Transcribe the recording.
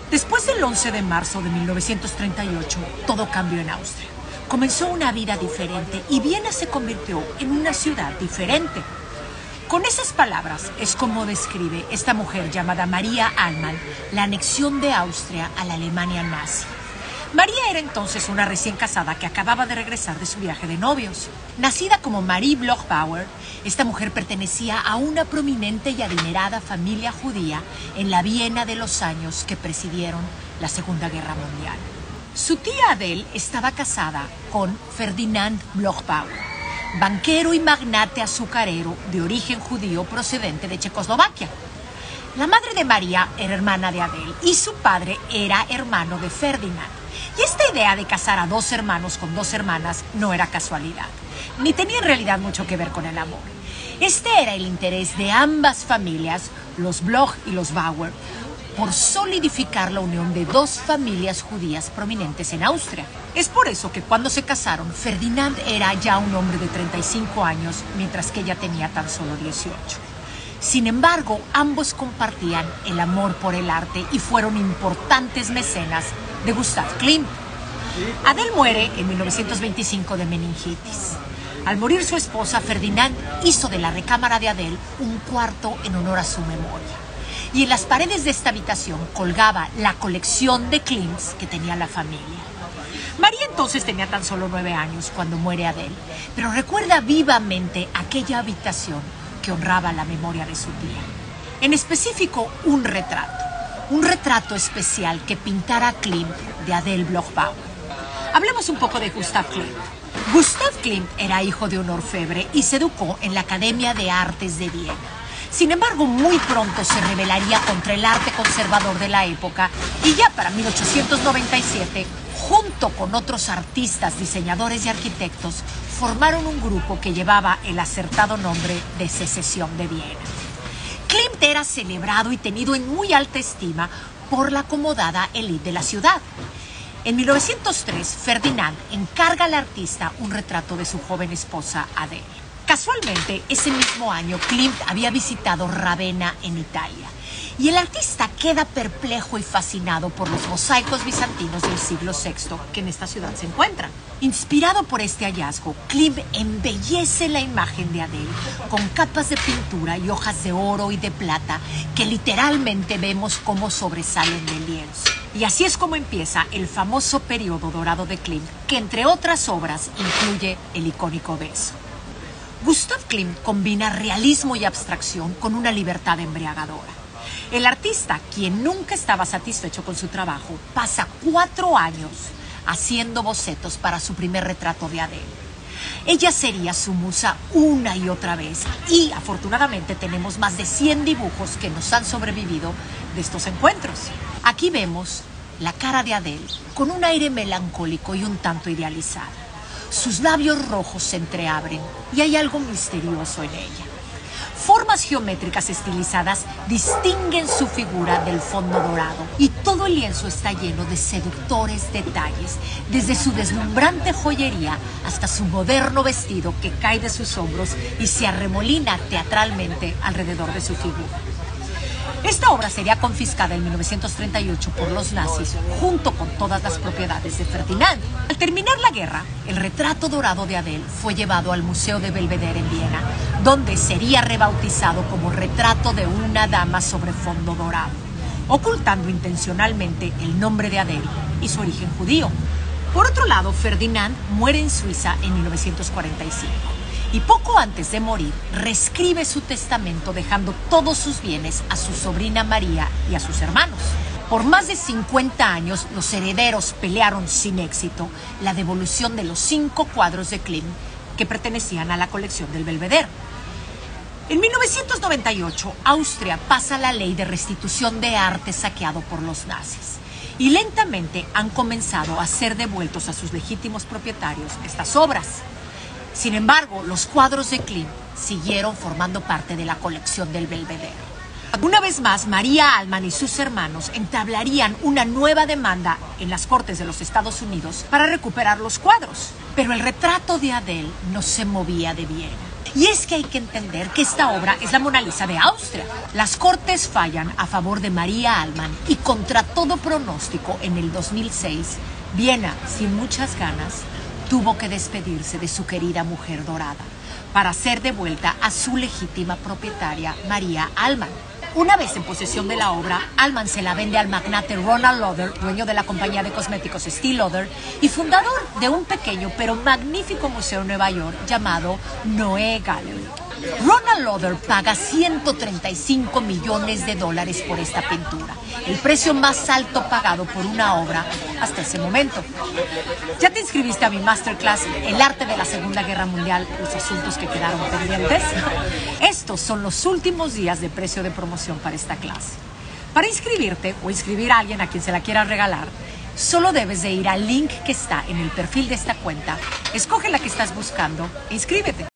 Después del 11 de marzo de 1938, todo cambió en Austria. Comenzó una vida diferente y Viena se convirtió en una ciudad diferente. Con esas palabras es como describe esta mujer llamada Maria Ahlmann la anexión de Austria a la Alemania nazi. María era entonces una recién casada que acababa de regresar de su viaje de novios. Nacida como Marie Bloch-Bauer, esta mujer pertenecía a una prominente y adinerada familia judía en la Viena de los años que presidieron la Segunda Guerra Mundial. Su tía Adele estaba casada con Ferdinand Bloch-Bauer, banquero y magnate azucarero de origen judío procedente de Checoslovaquia. La madre de María era hermana de Adele y su padre era hermano de Ferdinand. Y esta idea de casar a dos hermanos con dos hermanas no era casualidad, ni tenía en realidad mucho que ver con el amor. Este era el interés de ambas familias, los Bloch y los Bauer, por solidificar la unión de dos familias judías prominentes en Austria. Es por eso que cuando se casaron, Ferdinand era ya un hombre de 35 años, mientras que ella tenía tan solo 18. Sin embargo, ambos compartían el amor por el arte y fueron importantes mecenas de Gustav Klimt. Adele muere en 1925 de meningitis. Al morir su esposa, Ferdinand hizo de la recámara de Adele un cuarto en honor a su memoria. Y en las paredes de esta habitación colgaba la colección de Klimts que tenía la familia. María entonces tenía tan solo 9 años cuando muere Adele, pero recuerda vivamente aquella habitación que honraba la memoria de su tía. En específico, un retrato especial que pintara Klimt de Adele Bloch-Bauer. Hablemos un poco de Gustav Klimt. Gustav Klimt era hijo de un orfebre y se educó en la Academia de Artes de Viena. Sin embargo, muy pronto se rebelaría contra el arte conservador de la época y ya para 1897, junto con otros artistas, diseñadores y arquitectos, formaron un grupo que llevaba el acertado nombre de Secesión de Viena. Klimt era celebrado y tenido en muy alta estima por la acomodada élite de la ciudad. En 1903, Ferdinand encarga al artista un retrato de su joven esposa Adele. Casualmente, ese mismo año, Klimt había visitado Ravenna en Italia y el artista queda perplejo y fascinado por los mosaicos bizantinos del siglo VI que en esta ciudad se encuentran. Inspirado por este hallazgo, Klimt embellece la imagen de Adele con capas de pintura y hojas de oro y de plata que literalmente vemos cómo sobresalen del lienzo. Y así es como empieza el famoso periodo dorado de Klimt, que entre otras obras incluye el icónico beso. Gustav Klimt combina realismo y abstracción con una libertad embriagadora. El artista, quien nunca estaba satisfecho con su trabajo, pasa 4 años haciendo bocetos para su primer retrato de Adele. Ella sería su musa una y otra vez y afortunadamente tenemos más de 100 dibujos que nos han sobrevivido de estos encuentros. Aquí vemos la cara de Adele con un aire melancólico y un tanto idealizado. Sus labios rojos se entreabren y hay algo misterioso en ella. Formas geométricas estilizadas distinguen su figura del fondo dorado y todo el lienzo está lleno de seductores detalles, desde su deslumbrante joyería hasta su moderno vestido que cae de sus hombros y se arremolina teatralmente alrededor de su figura. Esta obra sería confiscada en 1938 por los nazis, junto con todas las propiedades de Ferdinand. Al terminar la guerra, el retrato dorado de Adele fue llevado al Museo de Belvedere en Viena, donde sería rebautizado como retrato de una dama sobre fondo dorado, ocultando intencionalmente el nombre de Adele y su origen judío. Por otro lado, Ferdinand muere en Suiza en 1945. Y poco antes de morir, reescribe su testamento dejando todos sus bienes a su sobrina María y a sus hermanos. Por más de 50 años, los herederos pelearon sin éxito la devolución de los 5 cuadros de Klimt que pertenecían a la colección del Belvedere. En 1998, Austria pasa la ley de restitución de arte saqueado por los nazis. Y lentamente han comenzado a ser devueltos a sus legítimos propietarios estas obras. Sin embargo, los cuadros de Klimt siguieron formando parte de la colección del Belvedere. Una vez más, Maria Ahlmann y sus hermanos entablarían una nueva demanda en las Cortes de los Estados Unidos para recuperar los cuadros. Pero el retrato de Adele no se movía de Viena. Y es que hay que entender que esta obra es la Mona Lisa de Austria. Las cortes fallan a favor de María Alman y contra todo pronóstico en el 2006, Viena, sin muchas ganas, tuvo que despedirse de su querida mujer dorada para ser devuelta a su legítima propietaria, María Alman. Una vez en posesión de la obra, Alman se la vende al magnate Ronald Lauder, dueño de la compañía de cosméticos Estée Lauder y fundador de un pequeño pero magnífico museo en Nueva York llamado Noé Gallery. Ronald Lauder paga $135 millones por esta pintura, el precio más alto pagado por una obra hasta ese momento. ¿Ya te inscribiste a mi masterclass El arte de la Segunda Guerra Mundial, los asuntos que quedaron pendientes? Estos son los últimos días de precio de promoción para esta clase. Para inscribirte o inscribir a alguien a quien se la quieras regalar, solo debes de ir al link que está en el perfil de esta cuenta, escoge la que estás buscando e inscríbete.